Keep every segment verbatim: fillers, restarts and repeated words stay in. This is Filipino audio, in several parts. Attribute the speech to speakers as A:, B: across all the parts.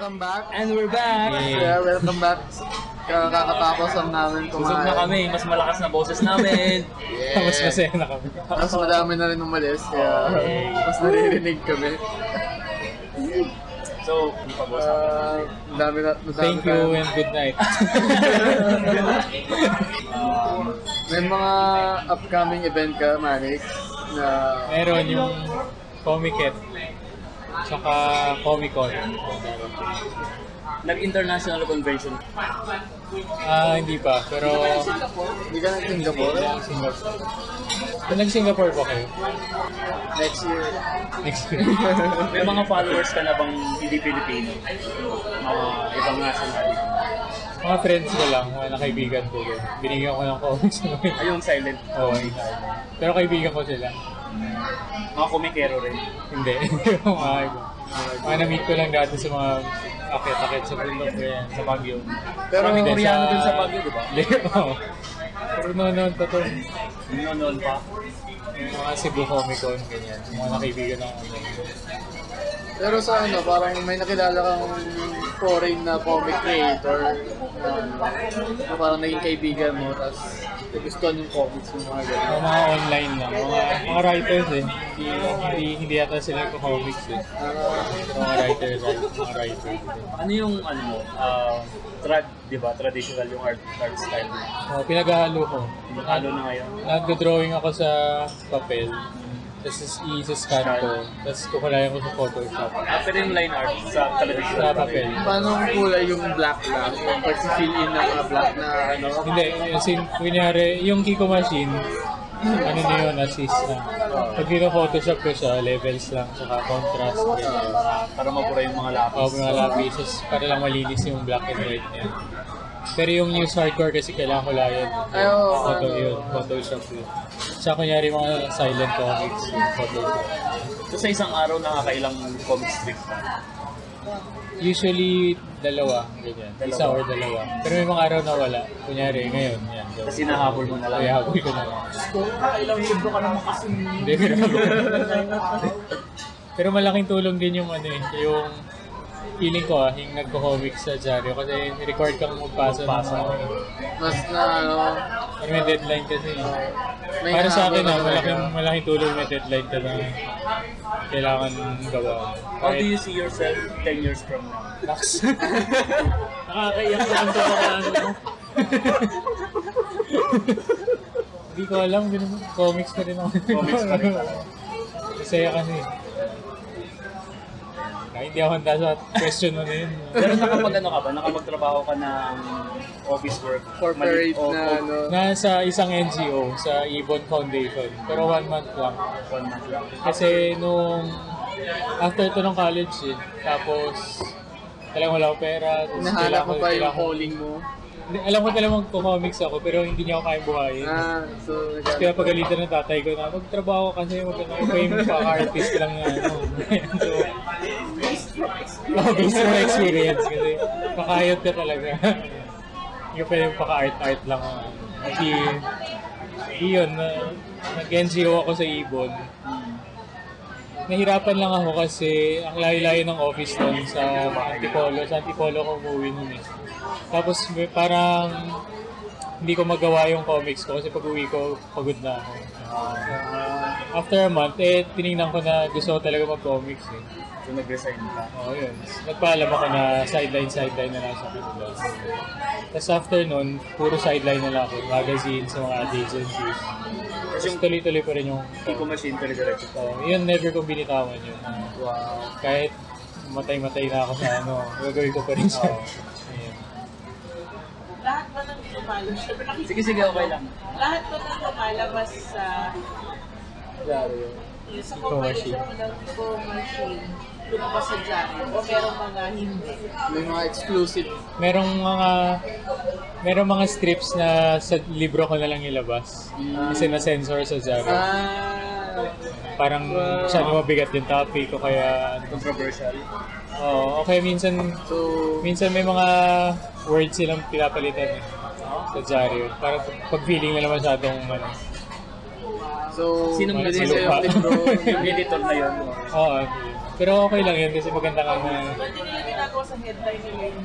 A: welcome back.
B: And we're back!
A: Yeah, welcome back. Kakatapos lang namin kumain.
B: Busog na kami, mas malakas na boses namin.
A: Yeah.
C: Mas masaya na kami.
A: Mas madami na rin umalis, kaya okay. Mas naririnig kami.
B: So, pag-usap
A: uh, dami na, madami
C: Thank you tayo. And good night.
A: uh, May mga upcoming event ka, Manix? Na...
C: Meron yung Comiket, tsaka Comic-Con.
B: Nag-international convention.
C: Ah, hindi pa, pero...
A: Hindi ka nag-Singapore?
C: Hindi na Singapore. Kung nag-Singapore po kayo?
A: Next year.
C: Next year.
B: May mga followers ka na bang hindi Pilipino? Mga ibang nationality?
C: Mga friends ko lang, mga kaibigan ko. Binigyan ko ng comics.
B: Ay, yung silent.
C: Oo, yung silent. Pero kaibigan ko sila.
B: Mga komikero rin.
C: Hindi. mga iba. Mga na-meet ko lang dati sa mga akit-akit sa bundok ko yan, sa Baguio.
B: Pero may Koreano dun sa Baguio, di ba?
C: Oo. Pero noon-noon pa to.
B: Noon-noon pa?
C: Yung mga Cebu Comic Con, ganyan. Yung mga nakaibigan ng online.
A: Pero sa ano, parang may nakilala kang foreign na comic creator na, na parang naging kaibigan mo, tapos gustuhan yung comics yung mga gano'n.
C: Mga, mga online lang, mga, mga writers eh. Hindi, hindi, hindi yata sila ko comics eh.
A: Uh,
C: Mga writers, mga writers.
B: Ano yung ano mo, uh, trad, di ba? Traditional yung art, art style mo.
C: Oh, pinaghahalo ko.
B: Halo na ngayon.
C: Nag-drawing ako sa papel. Tapos i-scan ko. Tapos kukulayan ko sa Photoshop.
B: Ah, pero yung line art sa television.
C: Sa papel.
A: paano ang kulay yung black lang? Yung pag-fill in ng mga black na ano?
C: Hindi, kasi kunyari, yung Kikomachine, ano na yun, assist na. Pag photoshop ko siya, levels lang, saka contrast.
B: Uh, para mapura yung mga lapis.
C: O, mga lapis, para lang malinis yung black and white niya. Pero yung news hardcore kasi kailangan ko layan.
A: Ay, oo.
C: Photo yun, Photoshop yun. Sa kunyari mga silent comics, yung Photoshop.
B: So sa isang araw nakakailang comic strip ka?
C: Usually, dalawa, ganyan.
B: Dalawa.
C: Isa or dalawa. Pero may mga araw na wala. Kunyari, ngayon, yan.
B: Kasi nahabol mo na lang.
C: Kaya habol ko na lang.
B: Ilang libro ka naman kasi.
C: Hindi, pero Pero malaking tulong din yung ano eh, yung feeling ko ah, yung nagko-comics sa dyaryo kasi record kang magpasa ng mga
A: Mas na ano?
C: may deadline kasi.
A: May
C: Para sa akin ah,
A: nahabol ka
C: malaking,
A: talaga.
C: malaking tulong may deadline ka na kailangan gawa.
B: How do you see yourself ten years from now?
C: Naks. Nakakaiyak na ang tabakaan mo. Hindi ko alam, din comics pa rin ako.
B: Comics pa rin.
C: Masaya kasi. Kahit hindi ako handa sa question mo na yun.
B: Pero nakapag ano ka ba? Nakapagtrabaho ka ng office work?
A: Corporate
B: Mali- o-
A: na
B: o-
A: ano?
C: Nasa isang N G O, sa Ibon Foundation. Pero one month lang.
B: One month lang.
C: Kasi nung after to ng college eh, tapos talagang wala akong pera. tapos
A: Nahanap
C: kailangan
A: mo
C: ko-
A: pa yung
C: kailangan-
A: calling mo?
C: Hindi, alam ko talagang magko-comics ako pero hindi niya ako kayang buhayin.
A: Ah, so
C: Tapos kaya pagalitan ng tatay ko na magtrabaho kasi maganda ko pa yung paka-artist lang na ano. So, oh, based on experience kasi pakayot ka talaga. Hindi ka pwede paka-art-art lang. Kasi yun, na, nag-N G O ako sa Ibon. Nahirapan lang ako kasi ang layo-layo ng office doon sa Antipolo. Sa Antipolo ko umuwi nun eh. Tapos may parang hindi ko magawa yung comics ko kasi pag uwi ko pagod na ako. Uh, after a month, eh tinignan ko na gusto ko talaga mag-comics eh.
B: So nag-resign ka?
C: Oo, yun. Nagpaalam ako na sideline-sideline na lang sa kanila. Tapos after nun, puro sideline na lang ako. Magazine sa mga ad agencies. Tapos yung tuloy-tuloy pa rin yung...
B: Kikomaching Fan diretso.
C: So, yun, never kong binitawan yun.
A: wow.
C: Kahit matay-matay na ako sa ano, gagawin ko pa rin siya. Ayun.
D: Lahat ba ng lumalabas?
B: Sige, sige, okay lang.
D: Lahat ba ng lumalabas sa
A: Dyaryo.
D: sa
C: Kikomaching.
D: compilation mo ng Kikomaching lumabas sa dyaryo o merong mga hindi?
A: May mga exclusive.
C: Merong mga merong mga strips na sa libro ko na lang ilabas. Kasi na-censor sa Java.
A: Ah,
C: Parang masyado mabigat yung topic o kaya...
B: Controversial.
C: Oo, okay, minsan
A: so,
C: minsan may mga words silang pinapalitan eh, sa dyaryo. Para pag feeling nila masyadong ano.
A: so,
B: Sino
C: Mga
A: pwede
C: silupa.
A: sa'yo ang libro.
B: Yung editor na yun.
C: Oo, pero okay lang yun kasi maganda ka na
D: Pwede nila ginagawa po sa headline nila yun.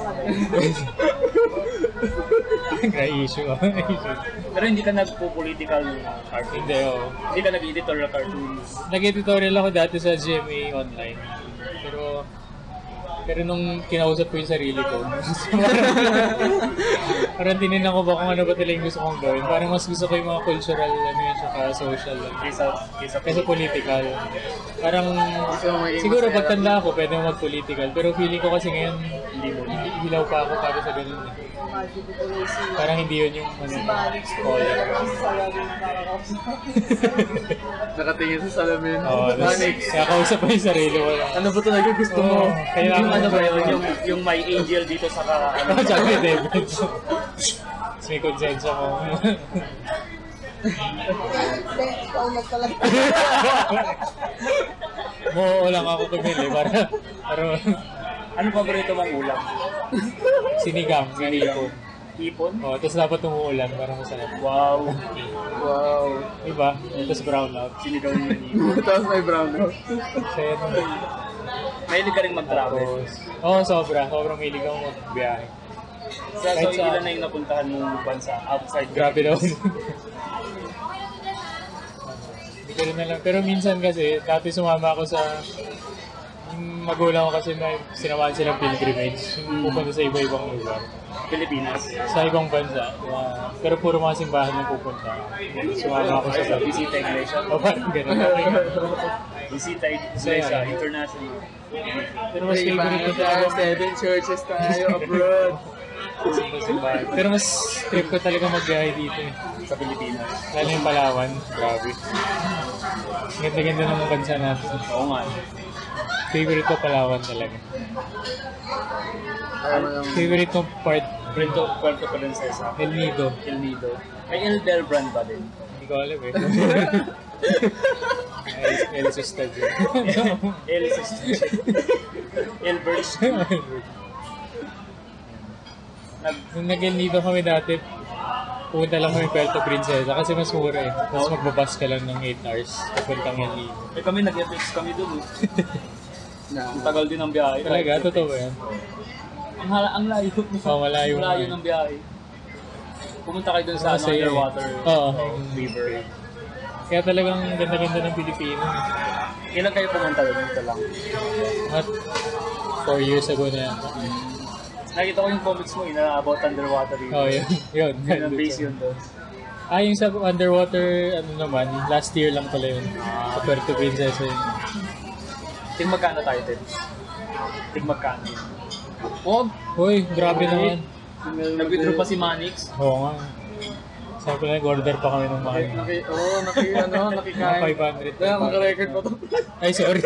C: May issue. issue.
B: Pero hindi ka nagpo-political cartoon.
C: Hindi, oo.
B: Hindi ka nag-editorial cartoons.
C: Nag-editorial ako dati sa G M A online. Pero pero nung kinausap ko yung sarili ko, parang, parang tininan ko ba kung ano ba talaga yung gusto kong gawin. Parang mas gusto ko yung mga cultural, ano yun, saka social.
B: Kaysa, kaysa,
C: Kaysa political. Parang,
A: So, may
C: siguro
A: masaya.
C: pagtanda ako, pwede mo mag-political. Pero feeling ko kasi ngayon,
B: hindi mo.
C: hindi hilaw pa ako para sa ganun. eh.
D: Imagine ko tuloy si
C: Parang hindi yun yung ano,
D: si Manix ko
C: calling.
D: lang sa salamin para kausap.
A: Nakatingin sa salamin.
C: Oo,
A: Manix.
C: kaya kausap ko yung sarili ko lang.
A: Ano ba talaga gusto mo?
C: Oo, kailangan
B: Yung ano
C: mo
B: ba yun? Yung, yung may angel dito sa ka, ano,
C: Sabi ni David. Tapos may konsensya ko.
D: Hindi, ikaw na talaga.
C: Oo lang ako tumili para, para
B: Anong paborito mong ulam?
C: sinigang, sinigang.
B: Ipon?
C: Oh, tapos dapat umuulan para masarap.
B: Wow.
A: Wow.
C: Diba? Tapos brown out.
B: Sinigaw niyo yung ipon.
A: Tapos may brown out.
C: Kaya naman.
B: Mahilig ka rin mag-travel.
C: Tapos, oo, sobra. Sobrang mahilig ako magbiyahe.
B: So, so
C: Kahit sa-
B: ilan na yung napuntahan mong bansa outside?
C: Grabe daw. Hindi ko rin alam. Pero minsan kasi, dati sumama ako sa yung magulang ko kasi may sinamahan silang pilgrimage. Yung pupunta sa iba-ibang lugar.
B: Pilipinas.
C: Sa ibang bansa. Uh, pero puro mga simbahan na pupunta. Sumama ako sa
B: Visita Iglesia.
C: O parang ganun.
B: Visita Iglesia International.
C: Pero mas
A: May
C: favorite ko
A: iba
C: talaga.
A: seven churches tayo abroad.
C: Simbahan. Pero mas trip ko talaga magbiyahe dito eh.
B: Sa Pilipinas.
C: Lalo yung Palawan. Grabe. Ganda-ganda ng bansa natin.
B: Oo nga.
C: Favorite ko Palawan talaga.
A: Ano yung
C: Favorite kong part,
B: Puerto, Puerto Princesa.
C: El Nido.
B: El Nido. May El Del Brand ba din?
C: Hindi ko alam eh. El, El Sustadio.
B: El El Birch. Nag
C: Nung nag-El Nido kami dati, pupunta lang kami Puerto Princesa kasi mas mura eh. Tapos magbabas ka lang ng eight hours papuntang El Nido.
B: eh kami nag-F X kami dun. eh.
A: na
B: Ang tagal din ng biyahe.
C: Talaga? Totoo ba yan?
B: Ang, hala, ang layo.
C: Oo, malayo
B: Ang layo
C: nga eh.
B: ng biyahe. Pumunta kayo dun sa ano,
C: Masaya eh.
B: underwater
C: Oo.
B: river.
C: Kaya talagang ganda-ganda ng Pilipino.
B: Kailan kayo pumunta dun? Ito lang.
C: At four years ago na yan.
B: Nakita ko yung comics mo, ina about underwater river.
C: Oh, yun. Yun.
B: Yun ang base yun doon.
C: Ah, yung sa underwater, ano naman, last year lang pala yun. Sa Puerto Princesa yun.
B: Tig magkano tayo, Ted? Tig magkano?
A: Wag.
C: Uy, grabe naman.
B: Nag-withdraw pa si Manix.
C: Oo nga. Sabi ko na, order pa kami ng mga
A: Naki, oo, oh, naki, ano, nakikain.
C: five hundred.
A: Kaya, mag-record pa to.
C: Ay, sorry.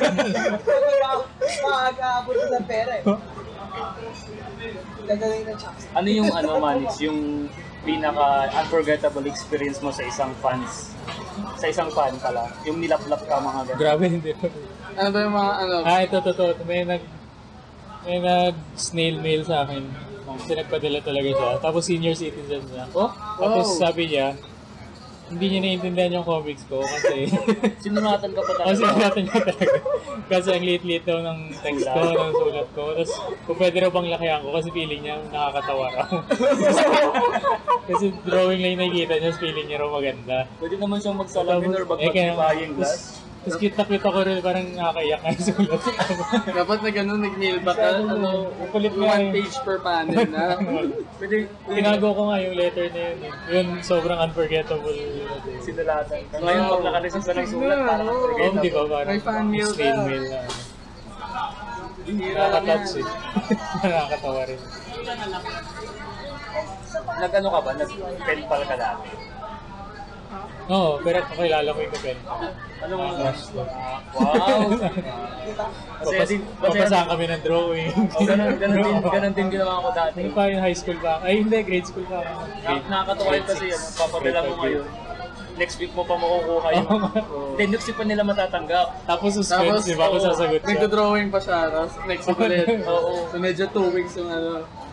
D: Makakabot ko ng pera eh. Gagaling ng chopstick.
B: Ano yung ano, Manix? Yung pinaka-unforgettable experience mo sa isang fans? Sa isang fan pala? Yung nilaplap ka mga ganun.
C: Grabe, hindi.
A: Ano ba yung mga, ano,
C: Ah, ito, totoo. May nag, may nag-snail mail sa akin. Kasi nagpadala talaga siya. Tapos senior citizen siya.
B: Oh?
C: Tapos
A: Wow.
C: sabi niya, hindi niya naiintindihan yung comics ko kasi
B: Sinunatan ka pa talaga.
C: kasi natin niya talaga. Kasi ang liit-liit daw ng text ko, ng sulat ko. Tapos kung pwede raw bang lakihan ko kasi feeling niya nakakatawa raw. Kasi drawing lang yung nakikita niya, feeling niya raw maganda.
B: Pwede naman siyang magsalamin or
C: Eh, kaya-
B: magpatibay yung glass.
C: Tapos cute na cute ako rin, parang nakakaiyak na yung sulat.
A: dapat na gano'n, nag-nail back ka, ano,
C: Kulit nga
A: one
C: eh.
A: page per panel na.
B: Pwede
C: Tinago ko nga yung letter na yun. eh. Yun, sobrang unforgettable.
B: sinulatan ka. Ngayon, pag nakareceive ka ng sulat, parang
C: Oo,
B: unforgettable.
C: di ba? Parang
A: May fan mail ka.
C: snail mail na.
A: Hinira lang yan.
C: Nakakatouch eh. Nakakatawa rin.
B: Nag-ano ka ba? Nag-pen pal ka dati?
C: Oo, pero kakilala ko yung kapen.
B: Ano mo?
C: Crush ko.
B: Wow! Kasi
C: Papas
B: din,
C: papasahan kami ng drawing.
B: Oh, ganun, ganun din, ganun din ginawa ko dati.
C: Ano pa yung high school pa? Ay, hindi, grade school pa.
B: Na,
C: Grade-
B: nakakatawa yun kasi
C: grade
B: yan,
C: six.
B: papadala mo
C: Grade five,
B: ngayon. Next week mo pa makukuha yun.
C: Oo nga.
B: Then next week pa nila matatanggap.
C: Tapos suspense,
A: Tapos,
C: di ba ako
A: oo,
C: sasagot siya?
A: Nagdo-drawing pa siya, tapos next week ulit.
B: Oo.
A: So medyo two weeks yung ano.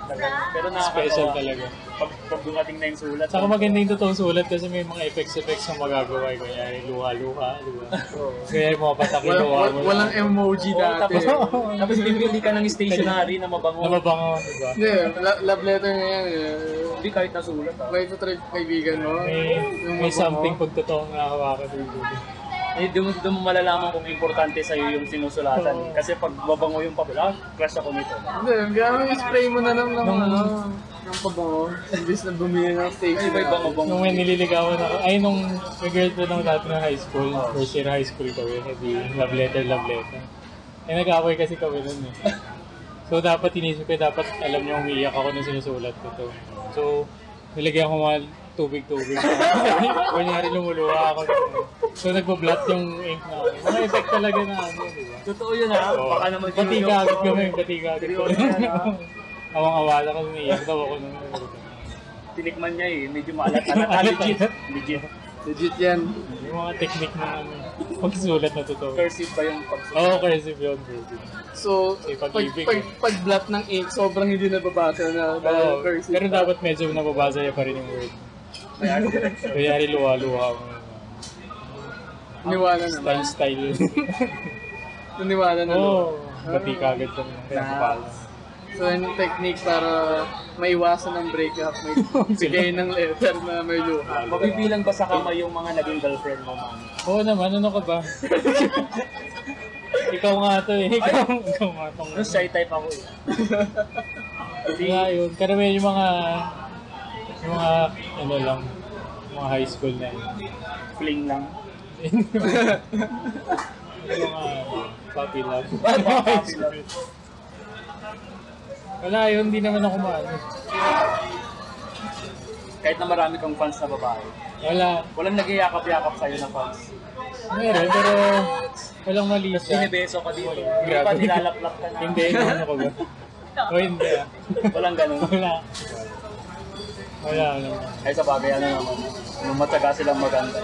B: Pero nakakatawa.
C: Special talaga.
B: Pag, pag dumating na yung sulat.
C: Saka maganda yung totoong sulat kasi may mga effects-effects na magagawa. Kaya luha-luha, luha. Kaya yung mga patak yung
A: Walang,
C: luha mo.
A: walang emoji
B: Oo,
A: dati.
B: tapos, tapos bibili ka ng stationery na mabango.
C: Nababango, diba?
A: Hindi, la- love letter na yan. eh.
B: Hindi kahit nasulat ah.
A: May ito kaibigan mo.
C: May,
A: Yung
C: may
A: mabango.
C: something pag totoong nakahawakan ng buhay.
B: Eh, doon doon mo malalaman kung importante sa'yo yung sinusulatan. Kasi pag babango yung papel, ah, crush ako nito.
A: Hindi, gano'n spray mo na lang ng ano, ng pabango. Imbis na bumili ng station.
B: Ay, iba yung
C: Nung may nililigawan ako, ay nung may girlfriend ako dati na high school, first year high school kami, hindi love letter, love letter. Eh nag-away kasi kami nun eh. So dapat inisip ko, dapat alam niyo umiiyak ako nung sinusulat ko to. So, nilagyan ko mga tubig-tubig. Kunyari lumuluha ako. So nagbo-blot yung ink na. Mga effect talaga na ano, di ba?
B: Totoo yun ah. Baka naman
C: Pati kagad kami, pati kagad kami. Awang-awala kasi naiyak daw ako nung
B: Tinikman niya eh. Medyo maalat-alat. Ah, legit. Legit.
A: Legit yan.
C: yung mga technique ng ano, pagsulat na totoo.
B: Cursive pa yung pagsulat.
C: Oo, oh, cursive yun. Cursive.
A: So,
C: Kasi
A: pag,
C: pag-ibig,
A: pag,
C: eh.
A: pag blot ng ink, sobrang hindi nababasa na dahil
C: Oo,
A: cursive.
C: pero dapat medyo nababasa niya pa rin yung word. Kaya rin luha-luha mo.
A: Niwala naman.
C: Style, style.
A: Niwala na.
C: Oo, bati kagad kami. Kaya kapala.
A: So, yung technique para maiwasan ng breakup, may bigay ng letter na may luha.
B: Mabibilang ba sa kamay yung mga naging girlfriend mo, man?
C: Oo naman, ano ka ba? Ikaw nga to eh. Ikaw, ikaw nga to.
B: Ano, shy type ako eh.
C: Kaya yun, karamihan yung mga, yung mga, ano lang, mga high school na yun.
B: Fling lang.
C: Yung mga puppy love.
B: Puppy love.
C: Wala yun, hindi naman ako maano.
B: Kahit na marami kang fans na babae.
C: Wala.
B: Walang nag-iakap-yakap sa'yo na fans.
C: Meron, pero walang mali
B: Tapos
C: siya.
B: binibeso ka dito. Hindi
C: Grabe.
B: pa nilalaplap ka na.
C: Hindi, ano ko ba? O hindi ah.
B: Walang ganun.
C: Wala. Wala, wala.
B: Ay sa bagay, ano naman. Yung matyaga silang maganda.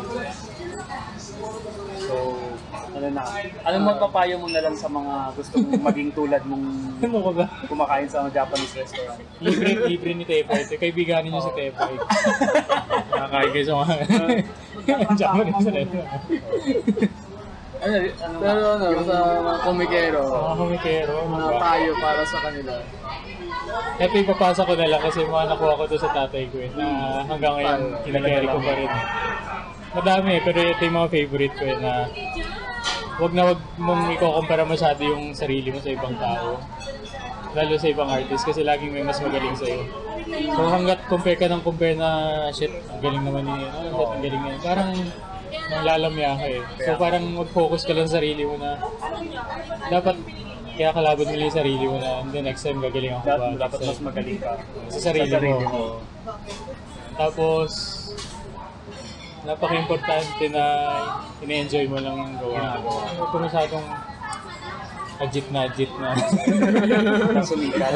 B: So, ano na. Anong magpapayo mo na lang sa mga gusto mong maging tulad mong
C: Ano ko ba?
B: kumakain sa Japanese restaurant?
C: Libre, libre ni Tepay. Kaibiganin niyo si Tepay. Nakakain kayo sa mga Japanese restaurant.
B: Ano, ano
A: Pero ano, sa mga komikero,
C: Mga kumikero.
A: mga payo para sa kanila.
C: Ito ipapasa ko na lang kasi mga nakuha ko to sa tatay ko eh, na hanggang ngayon kinakarry ko pa rin. Madami eh, pero ito yung mga favorite ko eh, na wag na wag mong ikukumpara masyado yung sarili mo sa ibang tao. Lalo sa ibang artist kasi laging may mas magaling sa'yo. So hanggat compare ka ng compare na shit, ang galing naman ni ano, shit, ang galing niya. Parang nanglalamya ka eh. So parang mag-focus ka lang sa sarili mo na dapat kaya kalaban mo lang yung sarili mo na and then next time gagaling ako ba?
B: dapat, dapat mas magaling ka.
C: Sa sarili,
B: Sa sarili
C: mo.
B: mo.
C: Tapos, napaka-importante na ine-enjoy mo lang yung gawa. Huwag ko masyadong ajit na ajit na.
B: Sumikat.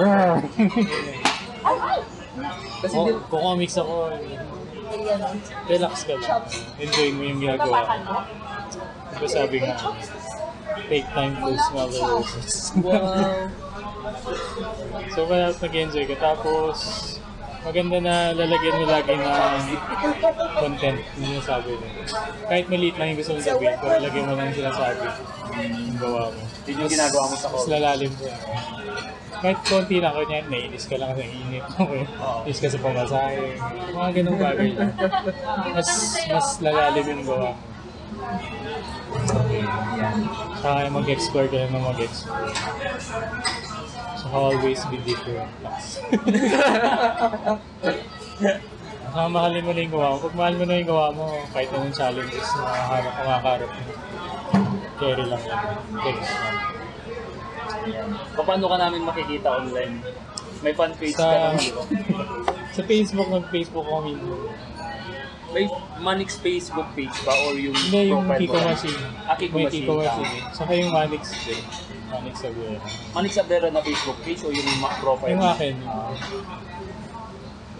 B: Kasi
C: Kung,
B: di,
C: kung comics ako, relax ka lang. Enjoy mo yung ginagawa. Diba sabi nga, take time to smell the roses.
A: Wow.
C: So, kaya nag-enjoy ka. Tapos, maganda na lalagyan mo lagi na content yung sinasabi mo. Kahit maliit lang yung gusto mong sabihin, pero lagyan mo lang yung sinasabi yung gawa mo.
B: yun yung ginagawa mo sa
C: Mas
B: comic.
C: lalalim po. Kahit konti lang, kanya, nainis ka lang sa init. Okay. Nainis ka sa pamasahe. Mga ganung bagay lang. Mas, mas lalalim yung gawa mo. Saka mag-explore ka lang na mag-explore. So always be different. Saka mahalin mo na yung gawa mo. Pag mahal mo na yung gawa mo, kahit anong challenges na makaharap, makakarap mo, carry lang yan. Thanks lang.
B: Paano ka namin makikita online? May fan page
C: Sa,
B: ka naman, di ba?
C: sa Facebook, nag-Facebook ko minsan.
B: May Manix Facebook page ba or yung
C: Hindi, yung
B: profile mo?
C: Kikomachine.
B: Ah,
C: May
B: Kikomachine.
C: Kikomachine. Saka yung Manix din. Manix Abrera.
B: Manix Abrera na Facebook page o yung ma- profile?
C: Yung
B: mo?
C: akin.
B: Ah.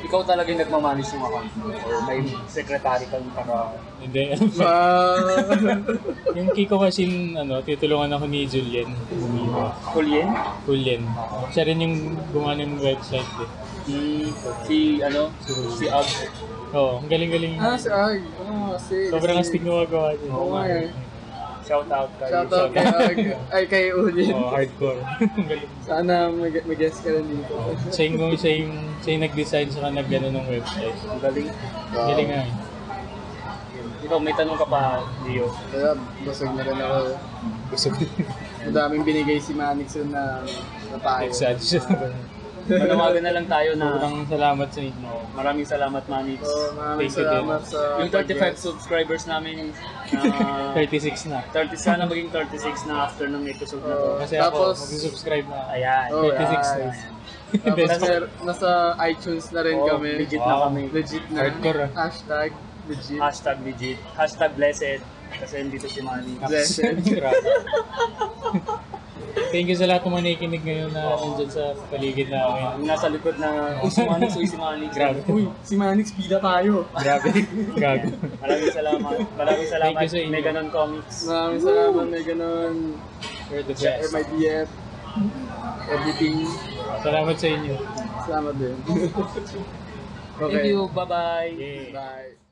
B: ikaw talaga yung nagmamanage ng account mo? Or may secretary kang para...
C: Hindi.
A: Ah,
C: Yung Kikomachine, ano, titulungan ako ni Julien.
B: Kulien?
C: Julien. Siya rin yung gumawa ng website eh.
B: Si, si ano? Si Ag.
C: Oo, ang galing-galing.
A: ah, si Ag. Ah, si...
C: Sobrang
A: si-
C: astig gumagawa niya.
A: Oo nga eh.
B: Shout out kay...
A: Shoutout kay Ag. Ay, kay Ulin.
C: Oo, hardcore. Ang galing.
A: Sana mag- mag-guest ka rin dito.
C: Siya yung, siya yung, siya yung nag-design sa nag-gano ng website.
B: Ang galing.
C: Ang galing nga eh.
B: Ikaw, may tanong ka pa, Leo.
A: Kaya, busog na rin ako.
C: Gusto ko
A: Ang daming binigay si Manix yun na na payo.
C: exage siya.
B: Manawagan na lang tayo na
C: Sobrang salamat sa inyo.
B: maraming salamat, Manix.
A: So, maraming
C: Thank you
A: salamat sa
B: Yung thirty-five
A: pag-guest.
B: subscribers namin, na
C: thirty-six na.
B: thirty sana maging thirty-six na after ng episode na to.
A: Oo.
C: Kasi
A: Tapos-
C: ako, mag-subscribe na.
B: Ayan.
A: Oh,
C: thirty-six na.
A: guys. Tapos mer- nasa iTunes na rin
B: Oo,
A: kami.
B: legit na
C: Wow.
B: kami.
A: Legit na.
C: Hardcore, ah.
A: Hashtag legit.
B: Hashtag legit. Hashtag blessed. Kasi nandito si Manix.
A: Blessed.
C: Grabe. Thank you sa lahat ng mga nakikinig ngayon na nandyan sa paligid namin.
B: Yung nasa likod na, uy si Manix, uy si Manix.
C: Grabe.
A: Uy, si Manix, pila tayo.
C: Grabe. Gago.
B: Maraming salamat. Maraming salamat.
C: Thank you sa inyo.
B: May ganon comics.
A: Maraming salamat, may ganun.
C: You're the
A: M
C: best.
A: I D F. Everything.
C: Salamat sa inyo.
A: Salamat din.
B: Thank you. Bye-bye.
C: Yeah.
A: Bye.